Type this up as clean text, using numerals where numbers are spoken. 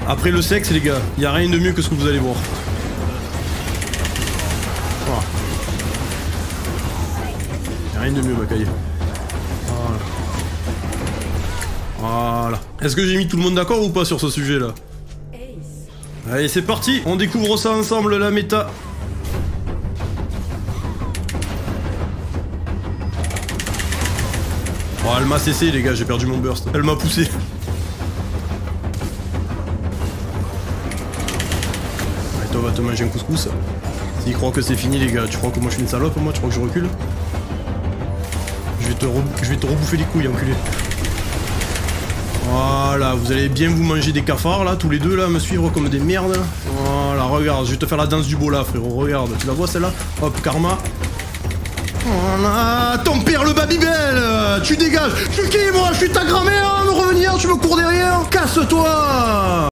Après le sexe, les gars, y a rien de mieux que ce que vous allez voir. Voilà. Y a rien de mieux, Bakaï. Voilà. Voilà. Est-ce que j'ai mis tout le monde d'accord ou pas sur ce sujet-là? Allez, c'est parti. On découvre ça ensemble, la méta. Oh, elle m'a cessé, les gars, j'ai perdu mon burst. Elle m'a poussé. Allez, toi, va te manger un couscous. S'il croit que c'est fini, les gars, tu crois que moi je suis une salope, moi? Tu crois que je recule? Je vais te rebouffer les couilles, enculé. Voilà, vous allez bien vous manger des cafards, là, tous les deux, là, me suivre comme des merdes. Voilà, regarde, je vais te faire la danse du bola, frérot, regarde. Tu la vois, celle-là? Hop, karma. Voilà, ton père le Babybel, tu dégages. Je suis qui, moi? Je suis ta grand-mère, me revenir, tu me cours derrière. Casse-toi.